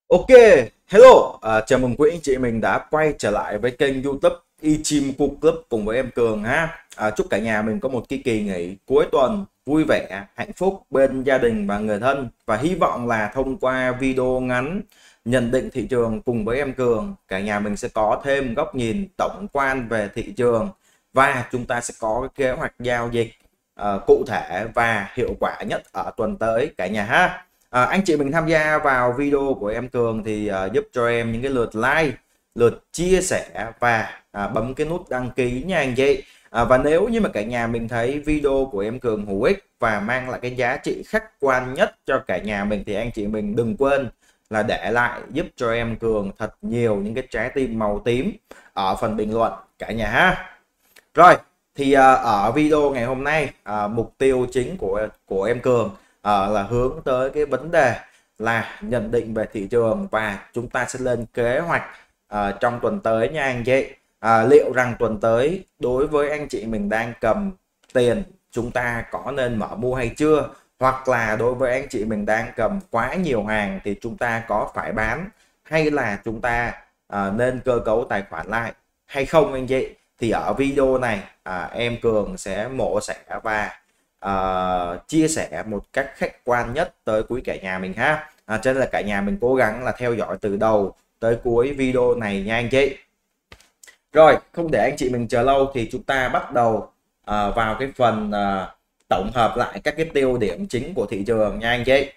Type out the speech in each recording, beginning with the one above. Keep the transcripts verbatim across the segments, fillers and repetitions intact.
Ok, hello, à, chào mừng quý anh chị mình đã quay trở lại với kênh YouTube Ichimoku Club cùng với em Cường ha. À, chúc cả nhà mình có một cái kỳ nghỉ cuối tuần vui vẻ, hạnh phúc bên gia đình và người thân, và hy vọng là thông qua video ngắn nhận định thị trường cùng với em Cường, cả nhà mình sẽ có thêm góc nhìn tổng quan về thị trường và chúng ta sẽ có cái kế hoạch giao dịch à, cụ thể và hiệu quả nhất ở tuần tới cả nhà ha. À, anh chị mình tham gia vào video của em Cường thì uh, giúp cho em những cái lượt like, lượt chia sẻ và à, bấm cái nút đăng ký nha anh chị. À, và nếu như mà cả nhà mình thấy video của em Cường hữu ích và mang lại cái giá trị khách quan nhất cho cả nhà mình thì anh chị mình đừng quên là để lại giúp cho em Cường thật nhiều những cái trái tim màu tím ở phần bình luận cả nhà ha. Rồi thì à, ở video ngày hôm nay, à, mục tiêu chính của của em Cường à, là hướng tới cái vấn đề là nhận định về thị trường và chúng ta sẽ lên kế hoạch à, trong tuần tới nha anh chị. À, liệu rằng tuần tới đối với anh chị mình đang cầm tiền, chúng ta có nên mở mua hay chưa, hoặc là đối với anh chị mình đang cầm quá nhiều hàng thì chúng ta có phải bán, hay là chúng ta à, nên cơ cấu tài khoản lại hay không anh chị. Thì ở video này à, em Cường sẽ mổ xẻ và uh, chia sẻ một cách khách quan nhất tới quý cả nhà mình ha. À, cho nên là cả nhà mình cố gắng là theo dõi từ đầu tới cuối video này nha anh chị. Rồi không để anh chị mình chờ lâu thì chúng ta bắt đầu uh, vào cái phần uh, tổng hợp lại các cái tiêu điểm chính của thị trường nha anh chị.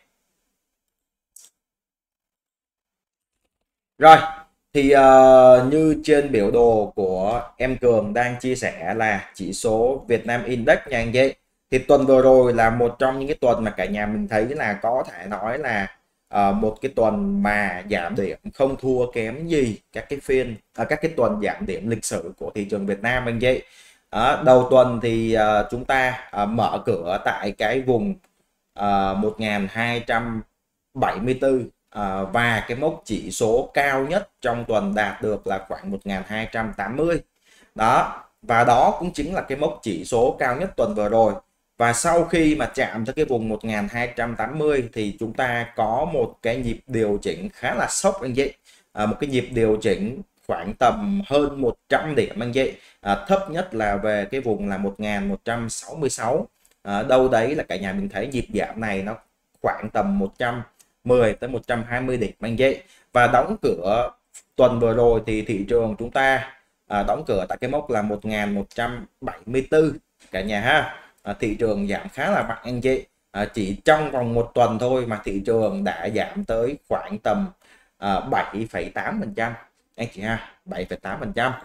Rồi thì uh, như trên biểu đồ của em Cường đang chia sẻ là chỉ số Việt Nam Index nha anh chị. Thì tuần vừa rồi là một trong những cái tuần mà cả nhà mình thấy là có thể nói là uh, một cái tuần mà giảm điểm không thua kém gì các cái phiên uh, các cái tuần giảm điểm lịch sử của thị trường Việt Nam anh chị. Uh, đầu tuần thì uh, chúng ta uh, mở cửa tại cái vùng uh, một nghìn hai trăm bảy mươi tư. À, và cái mốc chỉ số cao nhất trong tuần đạt được là khoảng một nghìn hai trăm tám mươi đó, và đó cũng chính là cái mốc chỉ số cao nhất tuần vừa rồi. Và sau khi mà chạm tới cái vùng một nghìn hai trăm tám mươi thì chúng ta có một cái nhịp điều chỉnh khá là sốc anh chị. À, một cái nhịp điều chỉnh khoảng tầm hơn một trăm điểm anh chị. À, thấp nhất là về cái vùng là một nghìn một trăm sáu mươi sáu. À, đâu đấy là cả nhà mình thấy nhịp giảm này nó khoảng tầm một trăm mười tới một trăm hai mươi điểm anh chị. Và đóng cửa tuần vừa rồi thì thị trường chúng ta à, đóng cửa tại cái mốc là một nghìn một trăm bảy mươi tư cả nhà ha. À, thị trường giảm khá là mạnh anh chị. À, chỉ trong vòng một tuần thôi mà thị trường đã giảm tới khoảng tầm à, bảy phẩy tám phần trăm anh chị ha, bảy phẩy tám phần trăm.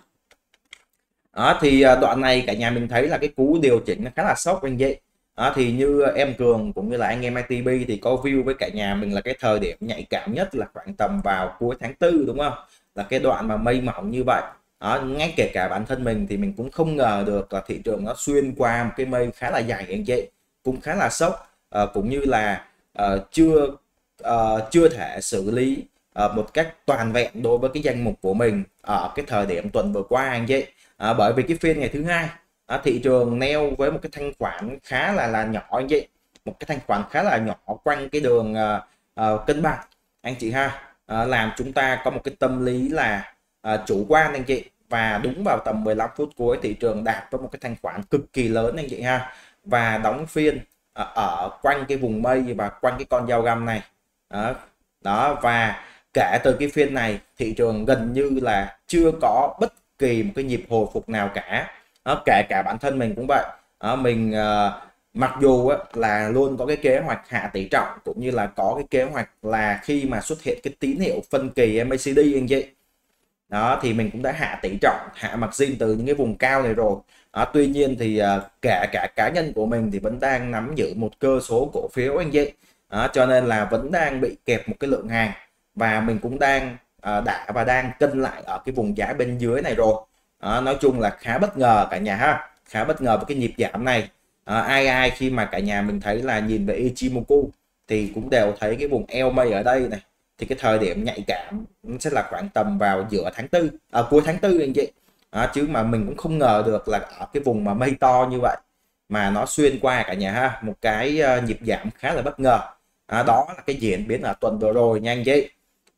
Đó thì à, đoạn này cả nhà mình thấy là cái cú điều chỉnh nó khá là sốc anh chị. Đó, thì như em Cường cũng như là anh em i tê bê thì có view với cả nhà mình là cái thời điểm nhạy cảm nhất là khoảng tầm vào cuối tháng tư đúng không, là cái đoạn mà mây mỏng như vậy. Đó, ngay kể cả bản thân mình thì mình cũng không ngờ được là thị trường nó xuyên qua một cái mây khá là dài anh chị, cũng khá là sốc. À, cũng như là à, chưa à, chưa thể xử lý à, một cách toàn vẹn đối với cái danh mục của mình ở cái thời điểm tuần vừa qua anh chị. À, bởi vì cái phiên ngày thứ hai à, thị trường neo với một cái thanh khoản khá là là nhỏ anh chị, một cái thanh khoản khá là nhỏ quanh cái đường uh, uh, cân bằng anh chị ha. À, làm chúng ta có một cái tâm lý là uh, chủ quan anh chị, và đúng vào tầm mười lăm phút cuối thị trường đạt với một cái thanh khoản cực kỳ lớn anh chị ha, và đóng phiên uh, ở quanh cái vùng mây và quanh cái con dao găm này đó, đó. Và kể từ cái phiên này thị trường gần như là chưa có bất kỳ một cái nhịp hồi phục nào cả. Đó, kể cả bản thân mình cũng vậy. Đó, mình uh, mặc dù á, là luôn có cái kế hoạch hạ tỷ trọng cũng như là có cái kế hoạch là khi mà xuất hiện cái tín hiệu phân kỳ em a xê đê anh chị, đó thì mình cũng đã hạ tỷ trọng, hạ margin từ những cái vùng cao này rồi. Đó, tuy nhiên thì uh, kể cả cá nhân của mình thì vẫn đang nắm giữ một cơ số cổ phiếu anh chị. Đó, cho nên là vẫn đang bị kẹp một cái lượng hàng, và mình cũng đang uh, đã và đang cân lại ở cái vùng giá bên dưới này rồi. Đó, nói chung là khá bất ngờ cả nhà ha, khá bất ngờ với cái nhịp giảm này. À, ai ai khi mà cả nhà mình thấy là nhìn về Ichimoku thì cũng đều thấy cái vùng eo mây ở đây này, thì cái thời điểm nhạy cảm sẽ là khoảng tầm vào giữa tháng tư, à, cuối tháng tư anh chị. À, chứ mà mình cũng không ngờ được là ở cái vùng mà mây to như vậy mà nó xuyên qua cả nhà ha, một cái uh, nhịp giảm khá là bất ngờ. À, đó là cái diễn biến ở tuần vừa rồi nha anh chị.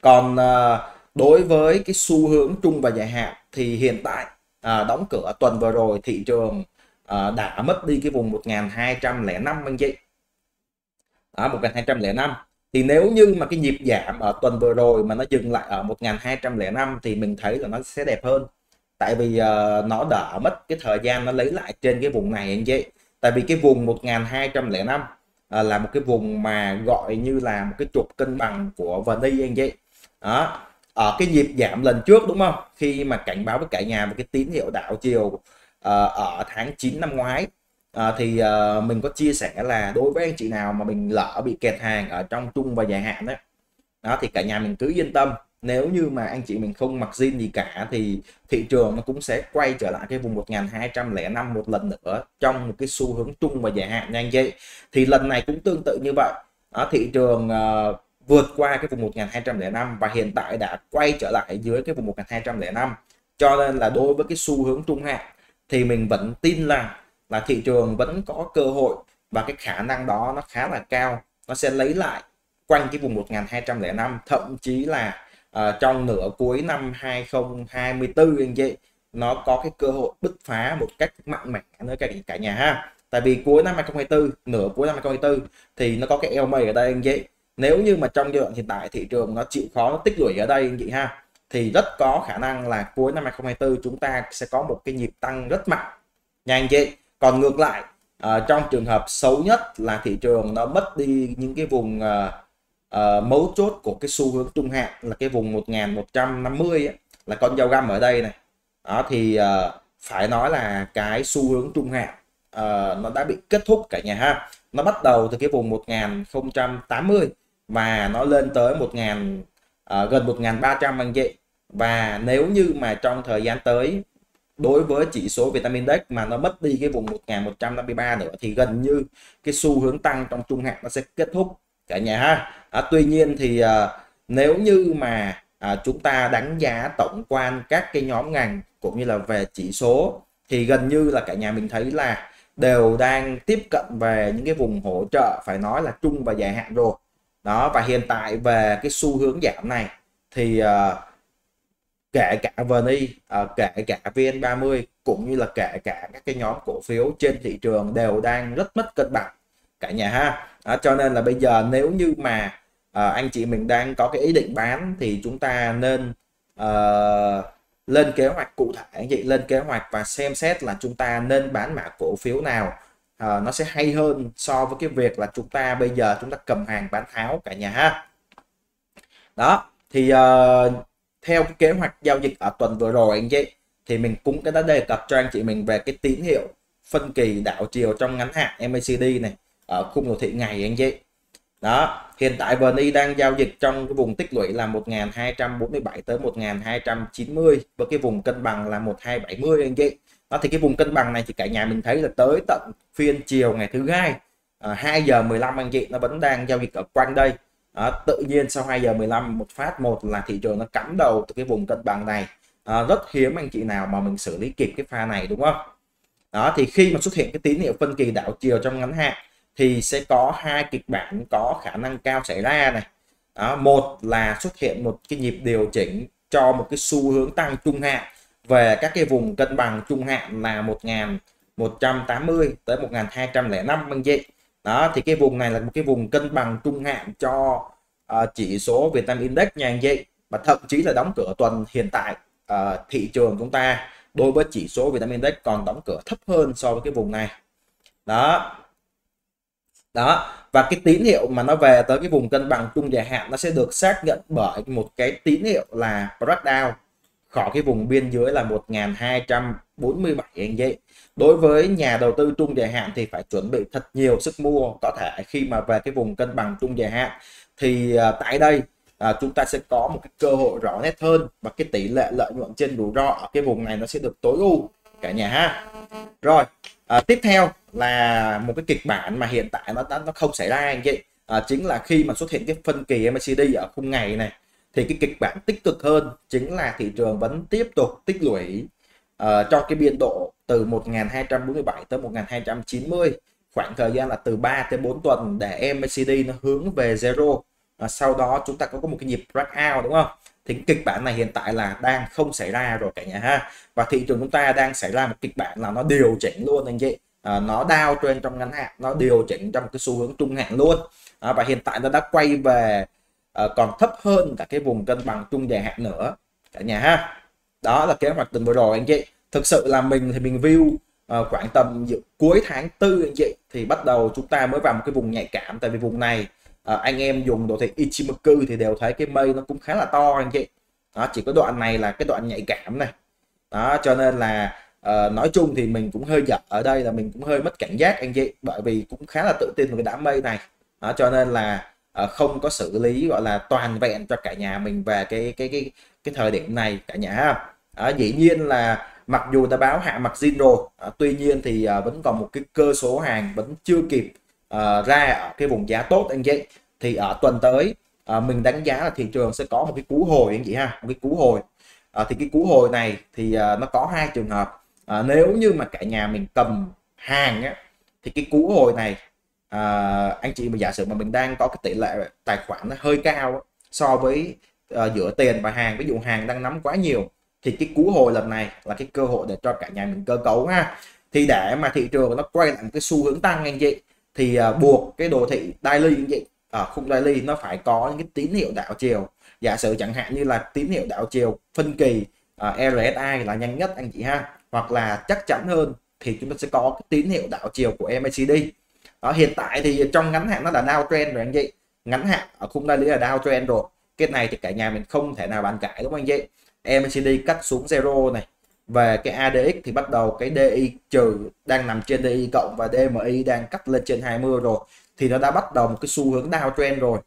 Còn à, đối với cái xu hướng trung và dài hạn thì hiện tại à, đóng cửa tuần vừa rồi thị trường à, đã mất đi cái vùng một nghìn hai trăm lẻ năm anh chị. Đó, một nghìn hai trăm lẻ năm. Thì nếu như mà cái nhịp giảm ở tuần vừa rồi mà nó dừng lại ở một nghìn hai trăm lẻ năm thì mình thấy là nó sẽ đẹp hơn. Tại vì uh, nó đỡ mất cái thời gian nó lấy lại trên cái vùng này anh chị. Tại vì cái vùng một nghìn hai trăm lẻ năm uh, là một cái vùng mà gọi như là một cái trục cân bằng của vê en i anh chị. Đó. Ở cái nhịp giảm lần trước đúng không? Khi mà cảnh báo với cả nhà về cái tín hiệu đảo chiều uh, ở tháng chín năm ngoái, À, thì uh, mình có chia sẻ là đối với anh chị nào mà mình lỡ bị kẹt hàng ở trong trung và dài hạn đấy, đó thì cả nhà mình cứ yên tâm, nếu như mà anh chị mình không mặc zin gì cả thì thị trường nó cũng sẽ quay trở lại cái vùng một nghìn hai trăm lẻ năm một lần nữa trong một cái xu hướng trung và dài hạn nha anh chị. Thì lần này cũng tương tự như vậy, đó, thị trường uh, vượt qua cái vùng một nghìn hai trăm lẻ năm và hiện tại đã quay trở lại dưới cái vùng một nghìn hai trăm lẻ năm, cho nên là đối với cái xu hướng trung hạn thì mình vẫn tin là là thị trường vẫn có cơ hội và cái khả năng đó nó khá là cao, nó sẽ lấy lại quanh cái vùng một nghìn hai trăm lẻ năm, thậm chí là uh, trong nửa cuối năm hai không hai tư anh chị, nó có cái cơ hội bứt phá một cách mạnh mẽ nữa cả cả nhà ha. Tại vì cuối năm hai không hai tư, nửa cuối năm hai không hai tư thì nó có cái eo mây ở đây anh chị. Nếu như mà trong giai đoạn hiện tại thị trường nó chịu khó nó tích lũy ở đây anh chị ha, thì rất có khả năng là cuối năm hai không hai tư chúng ta sẽ có một cái nhịp tăng rất mạnh nha anh chị. Còn ngược lại, uh, trong trường hợp xấu nhất là thị trường nó mất đi những cái vùng uh, uh, mấu chốt của cái xu hướng trung hạn là cái vùng một nghìn một trăm năm mươi ấy, là con dao găm ở đây này. Đó thì uh, phải nói là cái xu hướng trung hạn uh, nó đã bị kết thúc cả nhà ha. Nó bắt đầu từ cái vùng một nghìn không trăm tám mươi và nó lên tới một nghìn uh, gần một nghìn ba trăm anh chị. Và nếu như mà trong thời gian tới đối với chỉ số Vietnam Index mà nó mất đi cái vùng một nghìn một trăm năm mươi ba nữa thì gần như cái xu hướng tăng trong trung hạn nó sẽ kết thúc cả nhà ha. À, tuy nhiên thì à, nếu như mà à, chúng ta đánh giá tổng quan các cái nhóm ngành cũng như là về chỉ số thì gần như là cả nhà mình thấy là đều đang tiếp cận về những cái vùng hỗ trợ phải nói là trung và dài hạn rồi. Đó, và hiện tại về cái xu hướng giảm này thì à, kể cả vê en i, uh, kể cả vê en ba mươi cũng như là kể cả các cái nhóm cổ phiếu trên thị trường đều đang rất mất cân bằng cả nhà ha. Đó, cho nên là bây giờ nếu như mà uh, anh chị mình đang có cái ý định bán thì chúng ta nên uh, lên kế hoạch cụ thể anh chị, lên kế hoạch và xem xét là chúng ta nên bán mã cổ phiếu nào uh, nó sẽ hay hơn so với cái việc là chúng ta bây giờ chúng ta cầm hàng bán tháo cả nhà ha. Đó thì uh, theo cái kế hoạch giao dịch ở tuần vừa rồi anh chị thì mình cũng đã đề cập cho anh chị mình về cái tín hiệu phân kỳ đảo chiều trong ngắn hạn em a xê đê này ở khung đồ thị ngày anh chị. Đó, hiện tại vê en i đang giao dịch trong cái vùng tích lũy là một nghìn hai trăm bốn mươi bảy tới một nghìn hai trăm chín mươi với cái vùng cân bằng là một nghìn hai trăm bảy mươi anh chị. Đó thì cái vùng cân bằng này thì cả nhà mình thấy là tới tận phiên chiều ngày thứ hai à, hai giờ mười lăm anh chị nó vẫn đang giao dịch ở quanh đây. Đó, tự nhiên sau hai giờ mười lăm một phát một là thị trường nó cắm đầu từ cái vùng cân bằng này. À, rất hiếm anh chị nào mà mình xử lý kịp cái pha này đúng không? Đó thì khi mà xuất hiện cái tín hiệu phân kỳ đảo chiều trong ngắn hạn thì sẽ có hai kịch bản có khả năng cao xảy ra này. Đó, một là xuất hiện một cái nhịp điều chỉnh cho một cái xu hướng tăng trung hạn về các cái vùng cân bằng trung hạn là một nghìn một trăm tám mươi tới một nghìn hai trăm lẻ năm anh chị. Đó thì cái vùng này là một cái vùng cân bằng trung hạn cho uh, chỉ số Vietnam Index nha anh chị. Và thậm chí là đóng cửa tuần hiện tại uh, thị trường chúng ta đối với chỉ số Vietnam Index còn đóng cửa thấp hơn so với cái vùng này. Đó. Đó, và cái tín hiệu mà nó về tới cái vùng cân bằng trung dài hạn nó sẽ được xác nhận bởi một cái tín hiệu là breakdown khỏi cái vùng biên dưới là một nghìn hai trăm bốn mươi bảy anh chị. Đối với nhà đầu tư trung dài hạn thì phải chuẩn bị thật nhiều sức mua, có thể khi mà về cái vùng cân bằng trung dài hạn thì uh, tại đây uh, chúng ta sẽ có một cái cơ hội rõ nét hơn và cái tỷ lệ lợi nhuận trên rủi ro ở cái vùng này nó sẽ được tối ưu cả nhà ha. Rồi à, tiếp theo là một cái kịch bản mà hiện tại nó nó không xảy ra anh chị, à, chính là khi mà xuất hiện cái phân kỳ em a xê đê ở khung ngày này thì cái kịch bản tích cực hơn chính là thị trường vẫn tiếp tục tích lũy uh, trong cái biên độ từ một nghìn hai trăm bốn mươi bảy tới một nghìn hai trăm chín mươi, khoảng thời gian là từ ba tới bốn tuần để em a xê đê nó hướng về zero à, sau đó chúng ta có một cái nhịp breakout đúng không? Thì cái kịch bản này hiện tại là đang không xảy ra rồi cả nhà ha, và thị trường chúng ta đang xảy ra một kịch bản là nó điều chỉnh luôn anh chị. À, nó down trend trong ngắn hạn, nó điều chỉnh trong cái xu hướng trung hạn luôn. À, và hiện tại nó đã quay về à, còn thấp hơn cả cái vùng cân bằng trung dài hạn nữa cả nhà ha. Đó là kế hoạch tuần vừa rồi anh chị. Thực sự là mình thì mình view uh, khoảng tầm cuối tháng tư anh chị thì bắt đầu chúng ta mới vào một cái vùng nhạy cảm, tại vì vùng này uh, anh em dùng đồ thị Ichimoku thì đều thấy cái mây nó cũng khá là to anh chị. Đó, chỉ có đoạn này là cái đoạn nhạy cảm này. Đó, cho nên là uh, nói chung thì mình cũng hơi giật ở đây, là mình cũng hơi mất cảnh giác anh chị, bởi vì cũng khá là tự tin vào cái đám mây này. Đó, cho nên là uh, không có xử lý gọi là toàn vẹn cho cả nhà mình về cái cái cái cái thời điểm này cả nhà ha. À, dĩ nhiên là mặc dù ta báo hạ mặt zin rồi, à, tuy nhiên thì à, vẫn còn một cái cơ số hàng vẫn chưa kịp à, ra ở cái vùng giá tốt anh chị. Thì ở tuần tới à, mình đánh giá là thị trường sẽ có một cái cú hồi anh chị ha, một cái cú hồi. À, thì cái cú hồi này thì à, nó có hai trường hợp. À, nếu như mà cả nhà mình cầm hàng á, thì cái cú hồi này à, anh chị mà giả sử mà mình đang có cái tỷ lệ tài khoản nó hơi cao á, so với à, giữa tiền và hàng, ví dụ hàng đang nắm quá nhiều, thì cái cú hồi lần này là cái cơ hội để cho cả nhà mình cơ cấu ha. Thì để mà thị trường nó quay lại một cái xu hướng tăng anh chị, thì uh, buộc cái đồ thị daily anh chị ở uh, khung daily nó phải có những cái tín hiệu đảo chiều. Giả sử chẳng hạn như là tín hiệu đảo chiều phân kỳ uh, rờ ét i là nhanh nhất anh chị ha, hoặc là chắc chắn hơn thì chúng ta sẽ có cái tín hiệu đảo chiều của em a xê đê. Đó, hiện tại thì trong ngắn hạn nó là downtrend rồi anh chị, ngắn hạn ở khung daily là downtrend rồi. Cái này thì cả nhà mình không thể nào bàn cãi đúng không anh chị. em a xê đê cắt xuống zero này, về cái a đê ích thì bắt đầu cái đê i trừ đang nằm trên đê i cộng, và đê em i đang cắt lên trên hai mươi rồi, thì nó đã bắt đầu một cái xu hướng downtrend rồi.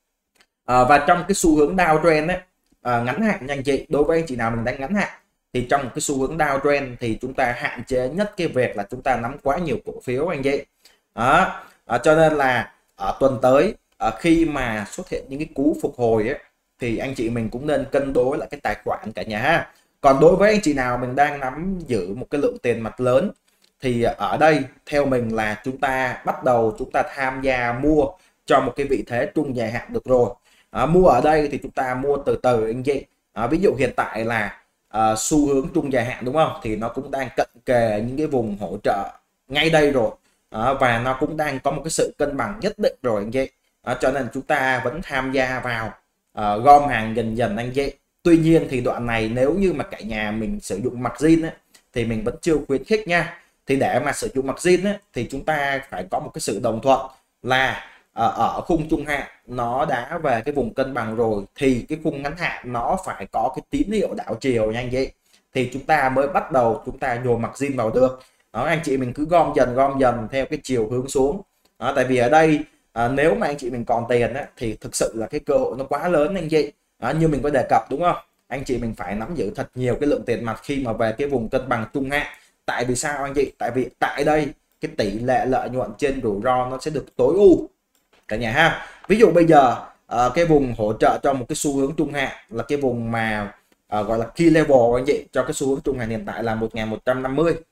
À, và trong cái xu hướng downtrend ấy, à, ngắn hạn nha anh chị, đối với anh chị nào mình đánh ngắn hạn thì trong cái xu hướng downtrend thì chúng ta hạn chế nhất cái việc là chúng ta nắm quá nhiều cổ phiếu anh chị. Đó, à, cho nên là ở tuần tới à, khi mà xuất hiện những cái cú phục hồi ấy, thì anh chị mình cũng nên cân đối lại cái tài khoản cả nhà ha. Còn đối với anh chị nào mình đang nắm giữ một cái lượng tiền mặt lớn thì ở đây theo mình là chúng ta bắt đầu chúng ta tham gia mua cho một cái vị thế trung dài hạn được rồi. À, mua ở đây thì chúng ta mua từ từ anh chị. À, ví dụ hiện tại là à, xu hướng trung dài hạn đúng không, thì nó cũng đang cận kề những cái vùng hỗ trợ ngay đây rồi. À, và nó cũng đang có một cái sự cân bằng nhất định rồi anh chị. À, cho nên chúng ta vẫn tham gia vào uh, gom hàng dần dần anh chị. Tuy nhiên thì đoạn này nếu như mà cả nhà mình sử dụng margin ấy, thì mình vẫn chưa khuyến khích nha. Thì để mà sử dụng margin ấy, thì chúng ta phải có một cái sự đồng thuận là uh, ở khung trung hạn nó đã về cái vùng cân bằng rồi, thì cái khung ngắn hạn nó phải có cái tín hiệu đảo chiều nha anh chị, thì chúng ta mới bắt đầu chúng ta nhồi margin vào được. Đó, anh chị mình cứ gom dần gom dần theo cái chiều hướng xuống. Đó, tại vì ở đây à, nếu mà anh chị mình còn tiền á, thì thực sự là cái cơ hội nó quá lớn anh chị. À, như mình có đề cập đúng không, anh chị mình phải nắm giữ thật nhiều cái lượng tiền mặt khi mà về cái vùng cân bằng trung hạn. Tại vì sao anh chị? Tại vì tại đây cái tỷ lệ lợi nhuận trên rủi ro nó sẽ được tối ưu cả nhà ha. Ví dụ bây giờ à, cái vùng hỗ trợ cho một cái xu hướng trung hạn là cái vùng mà à, gọi là key level anh chị, cho cái xu hướng trung hạn hiện tại là một nghìn một trăm năm mươi.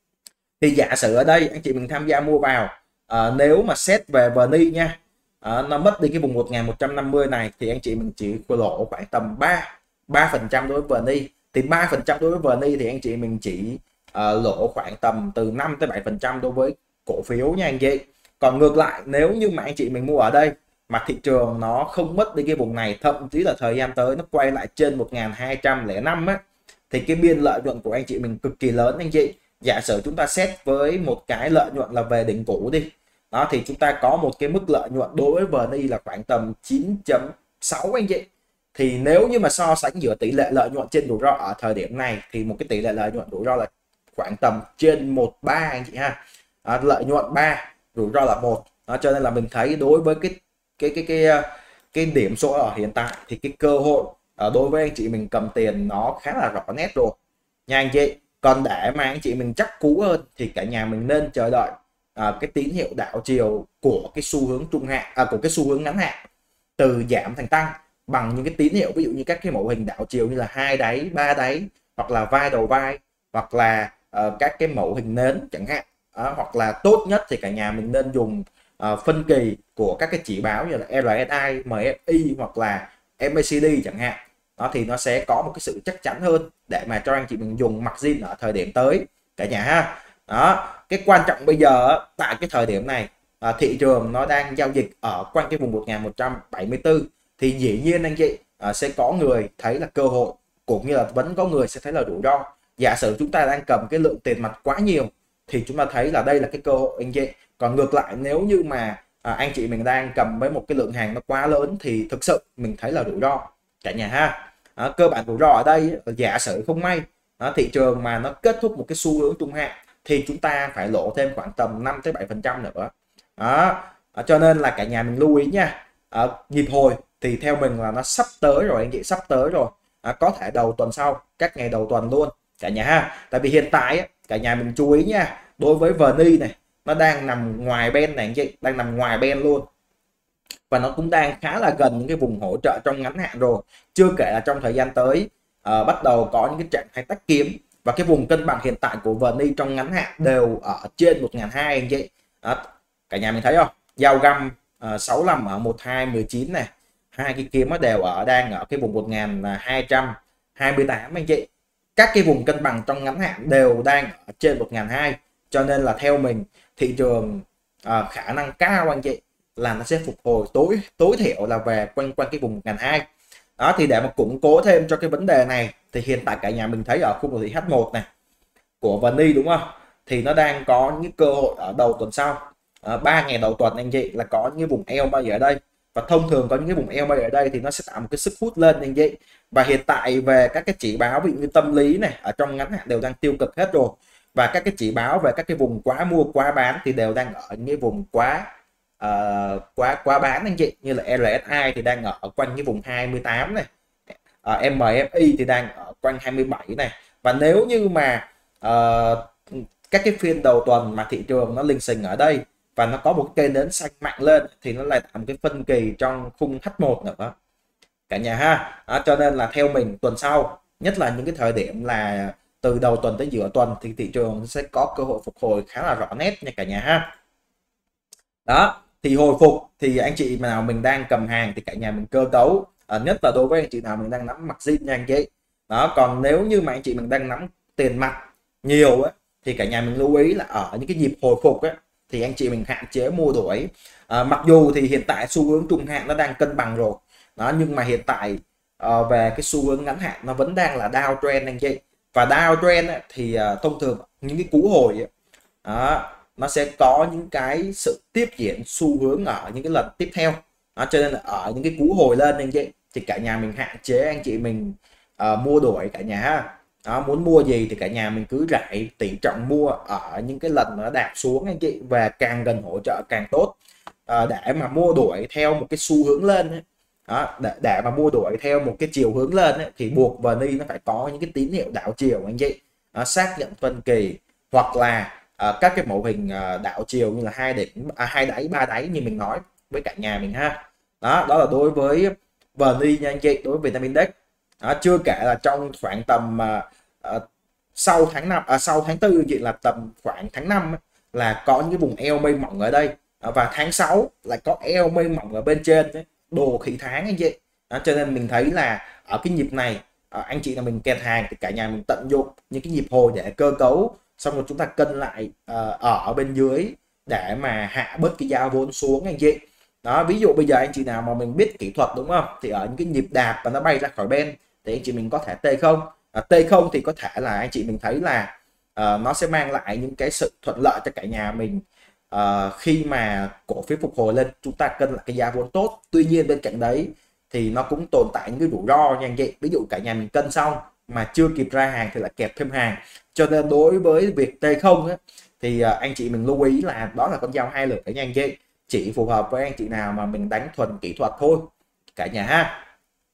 Thì giả sử ở đây anh chị mình tham gia mua vào, à, nếu mà xét về vê en i nha, à, nó mất đi cái vùng một nghìn một trăm năm mươi này thì anh chị mình chỉ lỗ khoảng tầm ba ba phần trăm đối với vê en i. Thì ba phần trăm đối với vê en i thì anh chị mình chỉ uh, lỗ khoảng tầm từ năm tới bảy phần trăm đối với cổ phiếu nha anh chị. Còn ngược lại nếu như mà anh chị mình mua ở đây mà thị trường nó không mất đi cái vùng này, thậm chí là thời gian tới nó quay lại trên một nghìn hai trăm lẻ năm á, thì cái biên lợi nhuận của anh chị mình cực kỳ lớn anh chị. Giả sử chúng ta xét với một cái lợi nhuận là về đỉnh cũ đi, đó thì chúng ta có một cái mức lợi nhuận đối với vê en i là khoảng tầm chín chấm sáu anh chị. Thì nếu như mà so sánh giữa tỷ lệ lợi nhuận trên rủi ro ở thời điểm này thì một cái tỷ lệ lợi nhuận rủi ro là khoảng tầm trên một phẩy ba anh chị ha. À, lợi nhuận ba, rủi ro là một. Đó, cho nên là mình thấy đối với cái cái cái cái cái, cái điểm số ở hiện tại thì cái cơ hội ở đối với anh chị mình cầm tiền nó khá là rõ nét rồi nha anh chị. Còn để mà anh chị mình chắc cú hơn thì cả nhà mình nên chờ đợi à, cái tín hiệu đảo chiều của cái xu hướng trung hạn, à, của cái xu hướng ngắn hạn từ giảm thành tăng bằng những cái tín hiệu ví dụ như các cái mẫu hình đảo chiều như là hai đáy, ba đáy, hoặc là vai đầu vai, hoặc là uh, các cái mẫu hình nến chẳng hạn. À, hoặc là tốt nhất thì cả nhà mình nên dùng uh, phân kỳ của các cái chỉ báo như là rờ ét i, em ép i hoặc là em a xê đê chẳng hạn, đó thì nó sẽ có một cái sự chắc chắn hơn để mà cho anh chị mình dùng margin ở thời điểm tới cả nhà ha. Đó, cái quan trọng bây giờ tại cái thời điểm này à, thị trường nó đang giao dịch ở quanh cái vùng một nghìn một trăm bảy mươi tư, thì dĩ nhiên anh chị à, sẽ có người thấy là cơ hội, cũng như là vẫn có người sẽ thấy là rủi ro. Giả sử chúng ta đang cầm cái lượng tiền mặt quá nhiều thì chúng ta thấy là đây là cái cơ hội anh chị. Còn ngược lại nếu như mà à, anh chị mình đang cầm với một cái lượng hàng nó quá lớn thì thực sự mình thấy là rủi ro cả nhà ha. À, cơ bản rủi ro ở đây là giả sử không may à, thị trường mà nó kết thúc một cái xu hướng trung hạn thì chúng ta phải lỗ thêm khoảng tầm năm tới bảy phần trăm nữa. Đó, à, cho nên là cả nhà mình lưu ý nha. À, nhịp hồi thì theo mình là nó sắp tới rồi anh chị, sắp tới rồi. À, có thể đầu tuần sau, các ngày đầu tuần luôn cả nhà ha. Tại vì hiện tại cả nhà mình chú ý nha, đối với vê en i này nó đang nằm ngoài ben này anh chị, đang nằm ngoài ben luôn, và nó cũng đang khá là gần những cái vùng hỗ trợ trong ngắn hạn rồi. Chưa kể là trong thời gian tới uh, bắt đầu có những cái trạng thái tách kiếm, và cái vùng cân bằng hiện tại của vê en i trong ngắn hạn đều ở trên một nghìn hai trăm anh chị. Đó, cả nhà mình thấy không, giao găm uh, sáu mươi lăm ở một hai một chín này, hai cái kiếm nó đều ở đang ở cái vùng một nghìn hai trăm hai mươi tám anh chị. Các cái vùng cân bằng trong ngắn hạn đều đang ở trên một nghìn hai trăm, cho nên là theo mình thị trường uh, khả năng cao anh chị là nó sẽ phục hồi tối tối thiểu là về quanh quanh cái vùng một nghìn hai trăm. Đó thì để mà củng cố thêm cho cái vấn đề này thì hiện tại cả nhà mình thấy ở khu vực thị hát một này của vê en i đúng không, thì nó đang có những cơ hội ở đầu tuần sau, ba à, ngày đầu tuần anh chị là có những cái vùng eo bay ở đây, và thông thường có những cái vùng eo bay ở đây thì nó sẽ tạo một cái sức hút lên anh chị. Và hiện tại về các cái chỉ báo ví dụ như tâm lý này ở trong ngắn hạn đều đang tiêu cực hết rồi, và các cái chỉ báo về các cái vùng quá mua quá bán thì đều đang ở những cái vùng quá uh, quá quá bán anh chị, như là rờ ét i thì đang ở quanh cái vùng hai mươi tám này, uh, em ép i thì đang ở quanh hai mươi bảy này. Và nếu như mà uh, các cái phiên đầu tuần mà thị trường nó lình xình ở đây và nó có một cây nến xanh mạnh lên thì nó lại tạo một cái phân kỳ trong khung hát một nữa cả nhà ha. Đó, cho nên là theo mình tuần sau, nhất là những cái thời điểm là từ đầu tuần tới giữa tuần thì thị trường sẽ có cơ hội phục hồi khá là rõ nét nha cả nhà ha. Đó thì hồi phục thì anh chị nào mình đang cầm hàng thì cả nhà mình cơ cấu, à, nhất là đối với anh chị nào mình đang nắm margin nha anh chị. Đó, còn nếu như mà anh chị mình đang nắm tiền mặt nhiều ấy, thì cả nhà mình lưu ý là ở những cái nhịp hồi phục ấy, thì anh chị mình hạn chế mua đuổi. À, mặc dù thì hiện tại xu hướng trung hạn nó đang cân bằng rồi đó, nhưng mà hiện tại uh, về cái xu hướng ngắn hạn nó vẫn đang là downtrend anh chị. Và downtrend ấy, thì uh, thông thường những cái cú hồi ấy, đó, nó sẽ có những cái sự tiếp diễn xu hướng ở những cái lần tiếp theo đó, cho nên là ở những cái cú hồi lên anh chị thì cả nhà mình hạn chế anh chị mình uh, mua đuổi cả nhà ha. Đó, muốn mua gì thì cả nhà mình cứ rải tỷ trọng mua ở những cái lần nó đạp xuống anh chị, và càng gần hỗ trợ càng tốt. À, để mà mua đuổi theo một cái xu hướng lên ấy, đó, để, để mà mua đuổi theo một cái chiều hướng lên ấy, thì buộc vê en i nó phải có những cái tín hiệu đảo chiều anh chị, à, xác nhận phân kỳ, hoặc là à, các cái mẫu hình à, đảo chiều như là hai đỉnh, à, hai đáy, ba đáy như mình nói với cả nhà mình ha. Đó, đó là đối với vê en i nha anh chị, đối với Vietnam Index. Đó, chưa kể là trong khoảng tầm à, à, sau tháng năm, à, sau tháng tư chị là tầm khoảng tháng năm là có những vùng eo mây mỏng ở đây, à, và tháng sáu lại có eo mây mỏng ở bên trên đấy, đồ khỉ tháng anh chị. Đó, cho nên mình thấy là ở cái nhịp này à, anh chị là mình kẹt hàng thì cả nhà mình tận dụng những cái nhịp hồi để cơ cấu, xong rồi chúng ta cân lại à, ở bên dưới để mà hạ bớt cái giá vốn xuống anh chị. Đó, ví dụ bây giờ anh chị nào mà mình biết kỹ thuật đúng không, thì ở những cái nhịp đạp và nó bay ra khỏi bên thì anh chị mình có thể T không, à, T không thì có thể là anh chị mình thấy là uh, nó sẽ mang lại những cái sự thuận lợi cho cả nhà mình uh, khi mà cổ phiếu phục hồi lên, chúng ta cân lại cái giá vốn tốt. Tuy nhiên bên cạnh đấy thì nó cũng tồn tại những cái rủi ro nha anh chị, ví dụ cả nhà mình cân xong mà chưa kịp ra hàng thì lại kẹp thêm hàng. Cho nên đối với việc T không á, thì uh, anh chị mình lưu ý là đó là con dao hai lưỡi nha anh chị, chỉ phù hợp với anh chị nào mà mình đánh thuần kỹ thuật thôi cả nhà ha.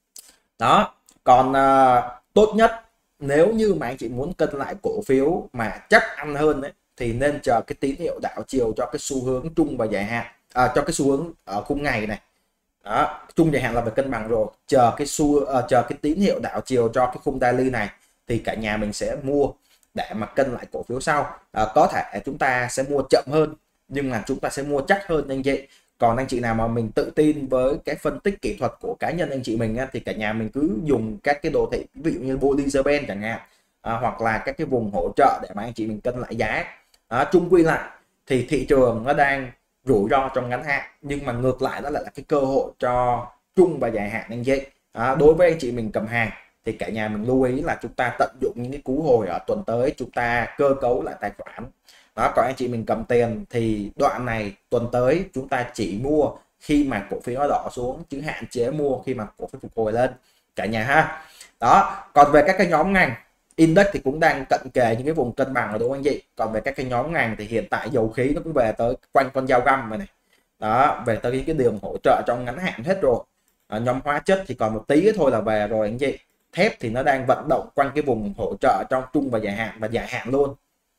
Đó, còn uh, tốt nhất nếu như mà anh chị muốn cân lại cổ phiếu mà chắc ăn hơn đấy, thì nên chờ cái tín hiệu đảo chiều cho cái xu hướng trung và dài hạn, à, cho cái xu hướng ở khung ngày này. Đó, trung dài hạn là phải cân bằng rồi, chờ cái xu uh, chờ cái tín hiệu đảo chiều cho cái khung daily này thì cả nhà mình sẽ mua để mà cân lại cổ phiếu sau. À, có thể chúng ta sẽ mua chậm hơn nhưng mà chúng ta sẽ mua chắc hơn anh chị. Còn anh chị nào mà mình tự tin với cái phân tích kỹ thuật của cá nhân anh chị mình á, thì cả nhà mình cứ dùng các cái đồ thị ví dụ như Bollinger Band chẳng hạn, à, hoặc là các cái vùng hỗ trợ để mà anh chị mình cân lại giá. À, chung quy lại thì thị trường nó đang rủi ro trong ngắn hạn, nhưng mà ngược lại đó lại là cái cơ hội cho trung và dài hạn anh chị. À, đối với anh chị mình cầm hàng thì cả nhà mình lưu ý là chúng ta tận dụng những cái cú hồi ở tuần tới, chúng ta cơ cấu lại tài khoản. Đó, còn anh chị mình cầm tiền thì đoạn này tuần tới chúng ta chỉ mua khi mà cổ phiếu nó đỏ xuống, chứ hạn chế mua khi mà cổ phiếu phục hồi lên cả nhà ha. Đó, còn về các cái nhóm ngành index thì cũng đang cận kề những cái vùng cân bằng rồi đúng không anh chị. Còn về các cái nhóm ngành thì hiện tại dầu khí nó cũng về tới quanh con dao găm này, này. Đó, về tới cái điểm hỗ trợ trong ngắn hạn hết rồi. À, nhóm hóa chất thì còn một tí thôi là về rồi anh chị. Thép thì nó đang vận động quanh cái vùng hỗ trợ trong trung và dài hạn và dài hạn luôn.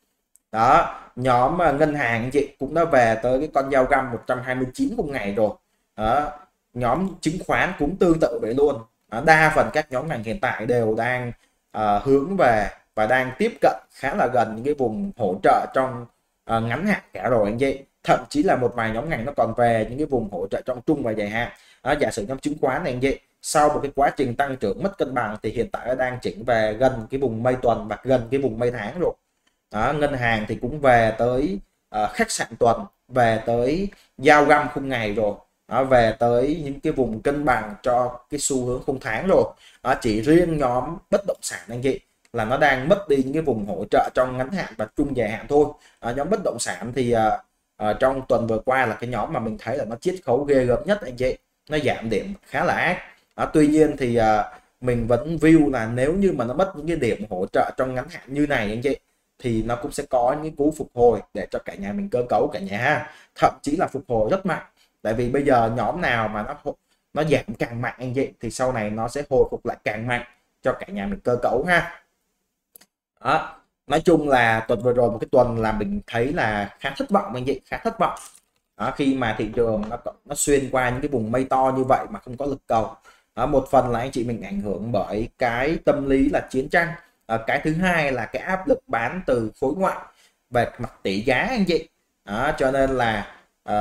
Đó, nhóm ngân hàng anh chị cũng đã về tới cái con dao găm một trăm hai mươi chín cùng ngày rồi. Đó, nhóm chứng khoán cũng tương tự vậy luôn. Đó, đa phần các nhóm ngành hiện tại đều đang uh, hướng về và đang tiếp cận khá là gần những cái vùng hỗ trợ trong uh, ngắn hạn cả rồi anh chị. Thậm chí là một vài nhóm ngành nó còn về những cái vùng hỗ trợ trong trung và dài hạn. Đó, giả sử nhóm chứng khoán này anh chị, sau một cái quá trình tăng trưởng mất cân bằng thì hiện tại nó đang chỉnh về gần cái vùng mây tuần và gần cái vùng mây tháng rồi. Đó, ngân hàng thì cũng về tới uh, khách sạn tuần, về tới giao găm khung ngày rồi. Đó, về tới những cái vùng cân bằng cho cái xu hướng khung tháng rồi. Đó, chỉ riêng nhóm bất động sản anh chị là nó đang mất đi những cái vùng hỗ trợ trong ngắn hạn và trung dài hạn thôi. Đó, nhóm bất động sản thì uh, uh, trong tuần vừa qua là cái nhóm mà mình thấy là nó chiết khấu ghê gớm nhất anh chị, nó giảm điểm khá là ác. Đó, tuy nhiên thì uh, mình vẫn view là nếu như mà nó mất những cái điểm hỗ trợ trong ngắn hạn như này anh chị thì nó cũng sẽ có những cú phục hồi để cho cả nhà mình cơ cấu cả nhà ha. Thậm chí là phục hồi rất mạnh, tại vì bây giờ nhóm nào mà nó nó giảm càng mạnh anh chị thì sau này nó sẽ hồi phục lại càng mạnh cho cả nhà mình cơ cấu ha. Đó, nói chung là tuần vừa rồi một cái tuần là mình thấy là khá thất vọng anh chị, khá thất vọng. Đó, khi mà thị trường nó nó xuyên qua những cái vùng mây to như vậy mà không có lực cầu. Đó, một phần là anh chị mình ảnh hưởng bởi cái tâm lý là chiến tranh. À, cái thứ hai là cái áp lực bán từ khối ngoại về mặt tỷ giá anh chị. Đó, cho nên là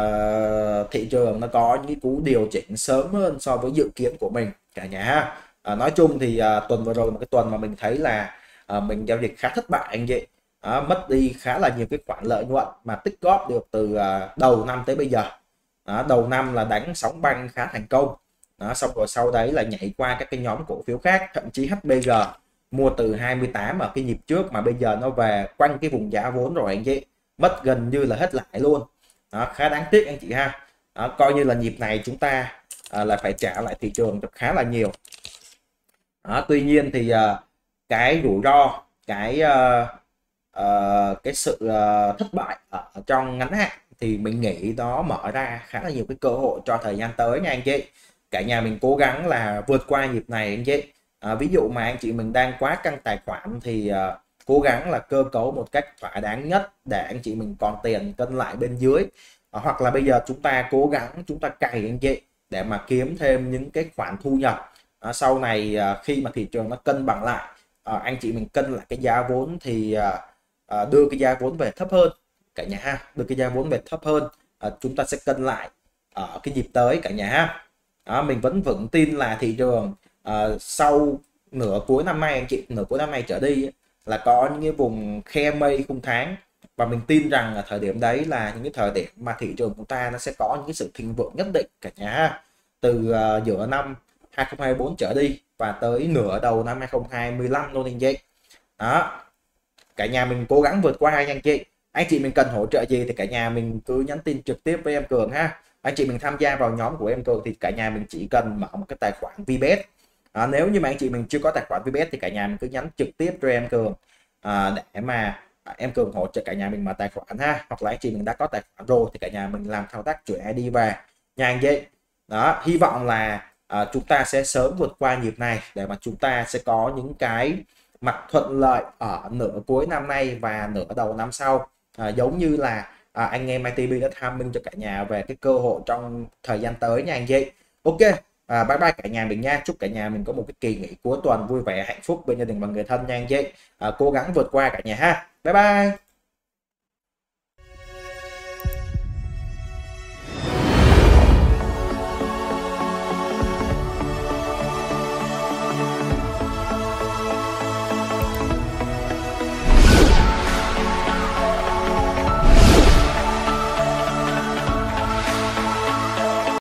uh, thị trường nó có những cú điều chỉnh sớm hơn so với dự kiến của mình cả nhà. À, nói chung thì uh, tuần vừa rồi một cái tuần mà mình thấy là uh, mình giao dịch khá thất bại anh chị. À, mất đi khá là nhiều cái khoản lợi nhuận mà tích góp được từ uh, đầu năm tới bây giờ. À, đầu năm là đánh sóng banh khá thành công. Đó, xong rồi sau đấy là nhảy qua các cái nhóm cổ phiếu khác, thậm chí hát bê giê mua từ hai mươi tám ở cái nhịp trước mà bây giờ nó về quanh cái vùng giá vốn rồi anh chị, mất gần như là hết lãi luôn. Đó, khá đáng tiếc anh chị ha. Đó, coi như là nhịp này chúng ta à, là phải trả lại thị trường được khá là nhiều. Đó, tuy nhiên thì à, cái rủi ro, cái à, à, cái sự à, thất bại ở trong ngắn hạn thì mình nghĩ nó mở ra khá là nhiều cái cơ hội cho thời gian tới nha anh chị. Cả nhà mình cố gắng là vượt qua nhịp này anh chị. À, ví dụ mà anh chị mình đang quá căng tài khoản thì uh, cố gắng là cơ cấu một cách thỏa đáng nhất để anh chị mình còn tiền cân lại bên dưới. À, hoặc là bây giờ chúng ta cố gắng chúng ta cày anh chị để mà kiếm thêm những cái khoản thu nhập. À, sau này uh, khi mà thị trường nó cân bằng lại, uh, anh chị mình cân lại cái giá vốn thì uh, uh, đưa cái giá vốn về thấp hơn cả nhà ha, đưa cái giá vốn về thấp hơn, uh, chúng ta sẽ cân lại ở cái nhịp tới cả nhà ha. Đó, mình vẫn vững tin là thị trường uh, sau nửa cuối năm nay anh chị, nửa cuối năm nay trở đi là có những cái vùng khe mây khung tháng, và mình tin rằng ở thời điểm đấy là những cái thời điểm mà thị trường của ta nó sẽ có những cái sự thịnh vượng nhất định cả nhà, từ uh, giữa năm hai không hai tư trở đi và tới nửa đầu năm hai không hai lăm luôn anh chị. Đó, cả nhà mình cố gắng vượt qua anh chị. Anh chị mình cần hỗ trợ gì thì cả nhà mình cứ nhắn tin trực tiếp với em Cường ha. Anh chị mình tham gia vào nhóm của em Cường thì cả nhà mình chỉ cần mở một cái tài khoản Vbet. À, nếu như mà anh chị mình chưa có tài khoản Vbet thì cả nhà mình cứ nhắn trực tiếp cho em Cường à, để mà à, em Cường hỗ trợ cả nhà mình mở tài khoản ha. Hoặc là anh chị mình đã có tài khoản rồi thì cả nhà mình làm thao tác chuyển i đê về nha anh chị. Đó, hy vọng là à, chúng ta sẽ sớm vượt qua nhịp này để mà chúng ta sẽ có những cái mặt thuận lợi ở nửa cuối năm nay và nửa đầu năm sau. À, giống như là à, anh em i tê bê đã tham minh cho cả nhà về cái cơ hội trong thời gian tới nha anh chị. Ok, à, bye bye cả nhà mình nha. Chúc cả nhà mình có một cái kỳ nghỉ cuối tuần vui vẻ hạnh phúc bên gia đình và người thân nha anh chị. À, cố gắng vượt qua cả nhà ha. Bye bye.